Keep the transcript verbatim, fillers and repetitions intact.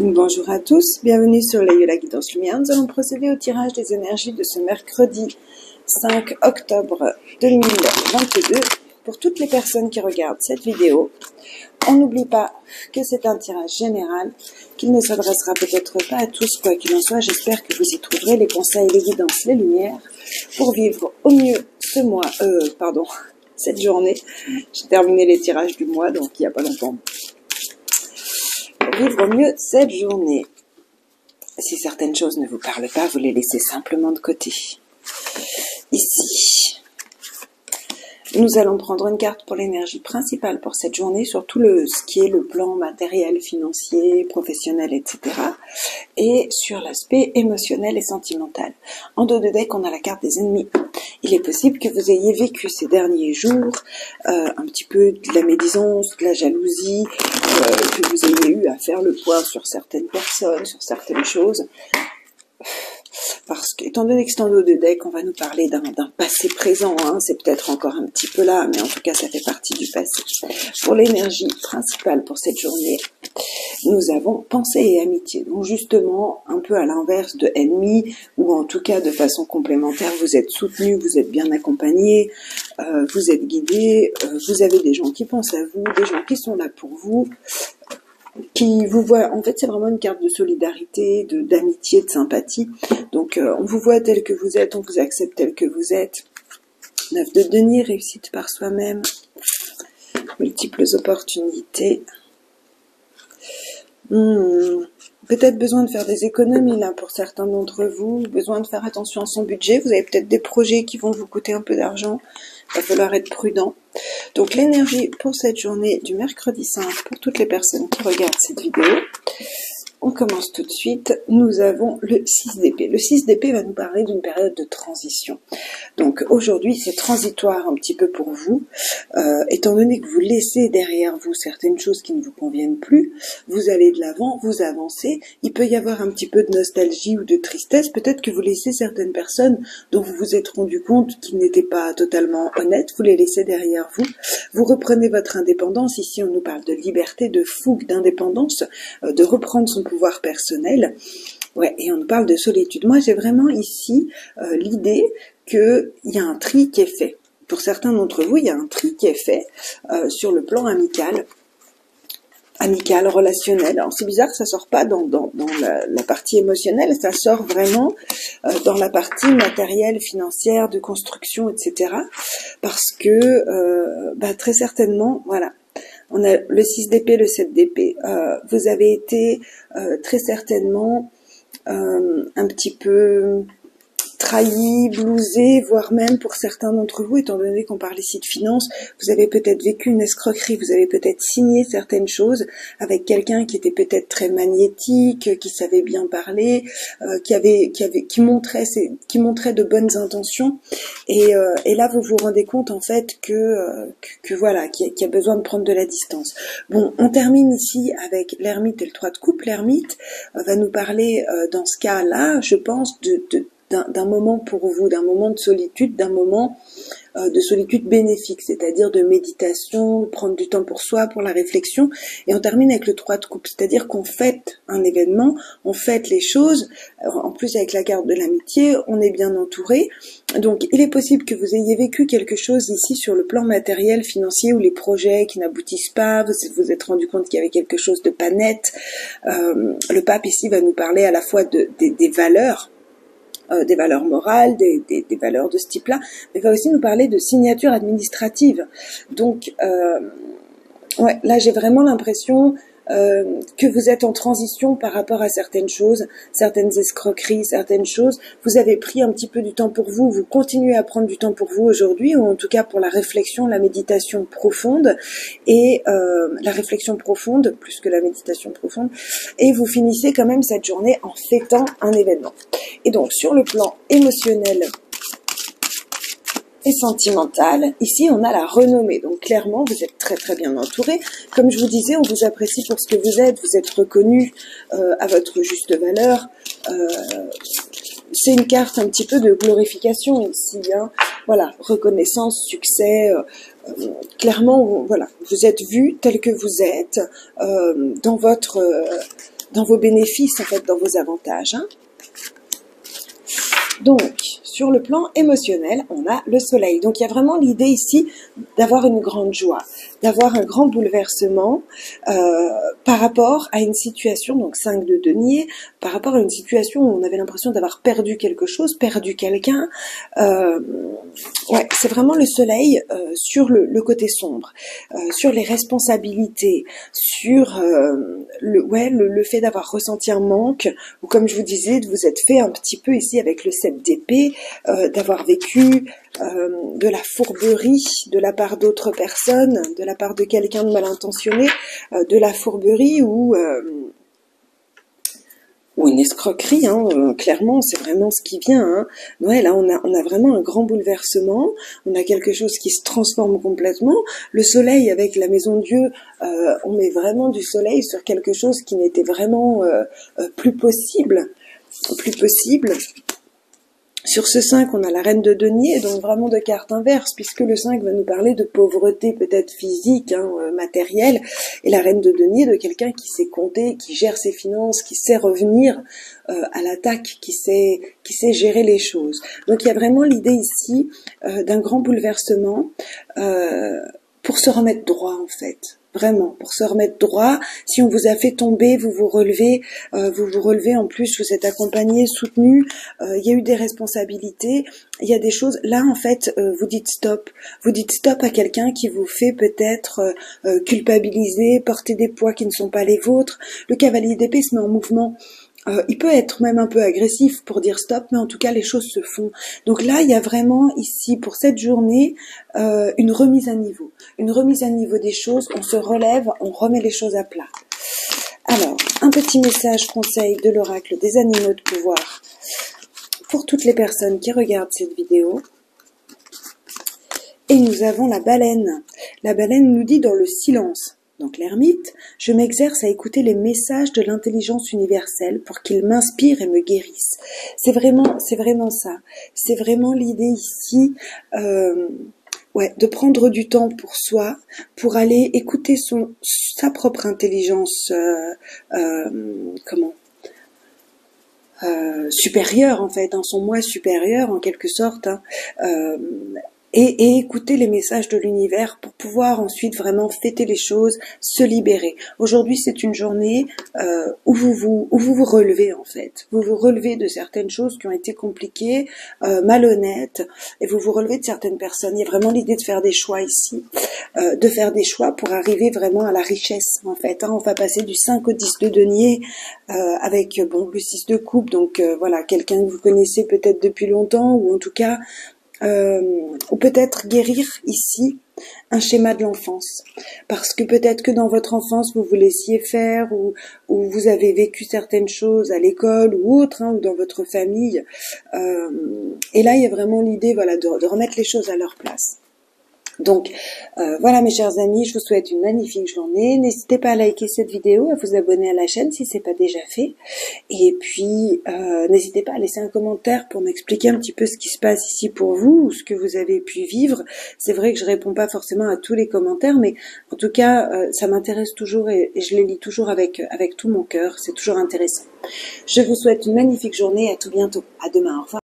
Bonjour à tous, bienvenue sur l'Œil la Guidance Lumière. Nous allons procéder au tirage des énergies de ce mercredi cinq octobre deux mille vingt-deux pour toutes les personnes qui regardent cette vidéo. On n'oublie pas que c'est un tirage général, qu'il ne s'adressera peut-être pas à tous, quoi qu'il en soit. J'espère que vous y trouverez les conseils, les guidances, les lumières pour vivre au mieux ce mois, euh, pardon, cette journée. J'ai terminé les tirages du mois, donc il n'y a pas longtemps. Vivre au mieux cette journée. Si certaines choses ne vous parlent pas, vous les laissez simplement de côté. Ici, nous allons prendre une carte pour l'énergie principale pour cette journée, sur tout le, ce qui est le plan matériel, financier, professionnel, et cetera. Et sur l'aspect émotionnel et sentimental. En dos de deck, on a la carte des ennemis. Il est possible que vous ayez vécu ces derniers jours euh, un petit peu de la médisance, de la jalousie, euh, que vous ayez eu à faire le poids sur certaines personnes, sur certaines choses. Parce que, étant donné que c'est en dos de deck, on va nous parler d'un passé présent, hein, c'est peut-être encore un petit peu là, mais en tout cas ça fait partie du passé. Pour l'énergie principale pour cette journée, nous avons pensée et amitié. Donc justement, un peu à l'inverse de ennemi, ou en tout cas de façon complémentaire, vous êtes soutenu, vous êtes bien accompagné, euh, vous êtes guidé, euh, vous avez des gens qui pensent à vous, des gens qui sont là pour vous, qui vous voit. En fait, c'est vraiment une carte de solidarité, de d'amitié, de sympathie. Donc, euh, on vous voit tel que vous êtes, on vous accepte tel que vous êtes. Neuf de denier, réussite par soi-même, multiples opportunités. Hmm. Peut-être besoin de faire des économies là pour certains d'entre vous, besoin de faire attention à son budget. Vous avez peut-être des projets qui vont vous coûter un peu d'argent. Il va falloir être prudent. Donc l'énergie pour cette journée du mercredi cinq, pour toutes les personnes qui regardent cette vidéo, on commence tout de suite. Nous avons le six d'épée. Le six d'épée va nous parler d'une période de transition. Donc aujourd'hui, c'est transitoire un petit peu pour vous, euh, étant donné que vous laissez derrière vous certaines choses qui ne vous conviennent plus, vous allez de l'avant, vous avancez. Il peut y avoir un petit peu de nostalgie ou de tristesse. Peut-être que vous laissez certaines personnes dont vous vous êtes rendu compte qu'ils n'étaient pas totalement honnêtes, vous les laissez derrière vous. Vous reprenez votre indépendance. Ici, on nous parle de liberté, de fougue, d'indépendance, euh, de reprendre son pouvoir personnel. Ouais, et on nous parle de solitude. Moi, j'ai vraiment ici euh, l'idée qu'il y a un tri qui est fait. Pour certains d'entre vous, il y a un tri qui est fait euh, sur le plan amical, amical, relationnel. Alors, c'est bizarre que ça sort pas dans, dans, dans la, la partie émotionnelle, ça sort vraiment euh, dans la partie matérielle, financière, de construction, et cetera. Parce que, euh, bah, très certainement, voilà. On a le six d'épée, le sept d'épée. Euh, vous avez été euh, très certainement euh, un petit peu trahi, blousé, voire même pour certains d'entre vous, étant donné qu'on parle ici de finances, vous avez peut-être vécu une escroquerie, vous avez peut-être signé certaines choses avec quelqu'un qui était peut-être très magnétique, qui savait bien parler, euh, qui avait, qui avait, qui montrait, ses, qui montrait de bonnes intentions, et, euh, et là vous vous rendez compte en fait que, euh, que, que voilà, qu'il y, a, qu'il y a besoin de prendre de la distance. Bon, on termine ici avec l'ermite et le trois de coupe. L'ermite euh, va nous parler euh, dans ce cas-là, je pense, de, de d'un moment pour vous, d'un moment de solitude, d'un moment euh, de solitude bénéfique, c'est-à-dire de méditation, de prendre du temps pour soi, pour la réflexion. Et on termine avec le trois de coupe, c'est-à-dire qu'on fête un événement, on fête les choses. Alors, en plus, avec la carte de l'amitié, on est bien entouré. Donc, il est possible que vous ayez vécu quelque chose ici sur le plan matériel, financier, ou les projets qui n'aboutissent pas, vous vous êtes rendu compte qu'il y avait quelque chose de pas net. Euh, le pape ici va nous parler à la fois de, des, des valeurs, Euh, des valeurs morales, des, des, des valeurs de ce type-là, mais va aussi nous parler de signature administrative. Donc, euh, ouais, là j'ai vraiment l'impression euh, que vous êtes en transition par rapport à certaines choses, certaines escroqueries, certaines choses. Vous avez pris un petit peu du temps pour vous, vous continuez à prendre du temps pour vous aujourd'hui, ou en tout cas pour la réflexion, la méditation profonde, et euh, la réflexion profonde, plus que la méditation profonde, et vous finissez quand même cette journée en fêtant un événement. Et donc, sur le plan émotionnel et sentimental, ici on a la renommée. Donc clairement, vous êtes très très bien entouré. Comme je vous disais, on vous apprécie pour ce que vous êtes, vous êtes reconnu euh, à votre juste valeur. Euh, c'est une carte un petit peu de glorification ici, hein. Voilà, reconnaissance, succès. Euh, euh, clairement, vous, voilà, vous êtes vu tel que vous êtes euh, dans votre euh, dans vos bénéfices, en fait, dans vos avantages. Hein. Donc, sur le plan émotionnel, on a le soleil. Donc, il y a vraiment l'idée ici d'avoir une grande joie, d'avoir un grand bouleversement euh, par rapport à une situation, donc cinq de denier, par rapport à une situation où on avait l'impression d'avoir perdu quelque chose, perdu quelqu'un. Euh, ouais, c'est vraiment le soleil euh, sur le, le côté sombre, euh, sur les responsabilités, sur euh, le, ouais, le, le fait d'avoir ressenti un manque, ou comme je vous disais, de vous être fait un petit peu ici avec le sept d'épée, euh, d'avoir vécu euh, de la fourberie de la part d'autres personnes, de la part de quelqu'un de mal intentionné, euh, de la fourberie ou euh, ou une escroquerie, hein, euh, clairement, c'est vraiment ce qui vient. Hein. Ouais, là, on a, on a vraiment un grand bouleversement, on a quelque chose qui se transforme complètement. Le soleil avec la maison de Dieu, euh, on met vraiment du soleil sur quelque chose qui n'était vraiment euh, euh, plus possible, plus possible. Sur ce cinq, on a la reine de denier, donc vraiment de cartes inverses, puisque le cinq va nous parler de pauvreté peut-être physique, hein, euh, matérielle, et la reine de denier de quelqu'un qui sait compter, qui gère ses finances, qui sait revenir euh, à l'attaque, qui sait, qui sait gérer les choses. Donc il y a vraiment l'idée ici euh, d'un grand bouleversement euh, pour se remettre droit en fait. Vraiment, pour se remettre droit, si on vous a fait tomber, vous vous relevez, euh, vous vous relevez, en plus vous êtes accompagné, soutenu, euh, il y a eu des responsabilités, il y a des choses, là en fait, euh, vous dites stop, vous dites stop à quelqu'un qui vous fait peut-être euh, euh, culpabiliser, porter des poids qui ne sont pas les vôtres. Le cavalier d'épée se met en mouvement. Euh, il peut être même un peu agressif pour dire stop, mais en tout cas les choses se font. Donc là, il y a vraiment ici pour cette journée euh, une remise à niveau, une remise à niveau des choses. On se relève, on remet les choses à plat. Alors, un petit message conseil de l'oracle des animaux de pouvoir pour toutes les personnes qui regardent cette vidéo. Et nous avons la baleine. La baleine nous dit dans le silence. Donc l'ermite, je m'exerce à écouter les messages de l'intelligence universelle pour qu'ils m'inspirent et me guérissent. C'est vraiment, c'est vraiment ça. C'est vraiment l'idée ici, euh, ouais, de prendre du temps pour soi, pour aller écouter son, sa propre intelligence, euh, euh, comment, euh, supérieure en fait, hein, son moi supérieur en quelque sorte. Hein, euh, Et, et écouter les messages de l'univers pour pouvoir ensuite vraiment fêter les choses, se libérer. Aujourd'hui, c'est une journée euh, où vous vous où vous vous relevez en fait. Vous vous relevez de certaines choses qui ont été compliquées, euh, malhonnêtes, et vous vous relevez de certaines personnes. Il y a vraiment l'idée de faire des choix ici, euh, de faire des choix pour arriver vraiment à la richesse en fait. Hein. On va passer du cinq au dix de denier euh, avec bon le six de coupe, donc euh, voilà, quelqu'un que vous connaissez peut-être depuis longtemps, ou en tout cas Euh, ou peut-être guérir ici un schéma de l'enfance, parce que peut-être que dans votre enfance vous vous laissiez faire, ou, ou vous avez vécu certaines choses à l'école ou autre, hein, ou dans votre famille, euh, et là il y a vraiment l'idée, voilà, de, de remettre les choses à leur place. Donc euh, voilà mes chers amis, je vous souhaite une magnifique journée. N'hésitez pas à liker cette vidéo, à vous abonner à la chaîne si c'est pas déjà fait. Et puis euh, n'hésitez pas à laisser un commentaire pour m'expliquer un petit peu ce qui se passe ici pour vous, ou ce que vous avez pu vivre. C'est vrai que je réponds pas forcément à tous les commentaires, mais en tout cas euh, ça m'intéresse toujours, et, et je les lis toujours avec, avec tout mon cœur. C'est toujours intéressant. Je vous souhaite une magnifique journée, à tout bientôt. À demain, au revoir.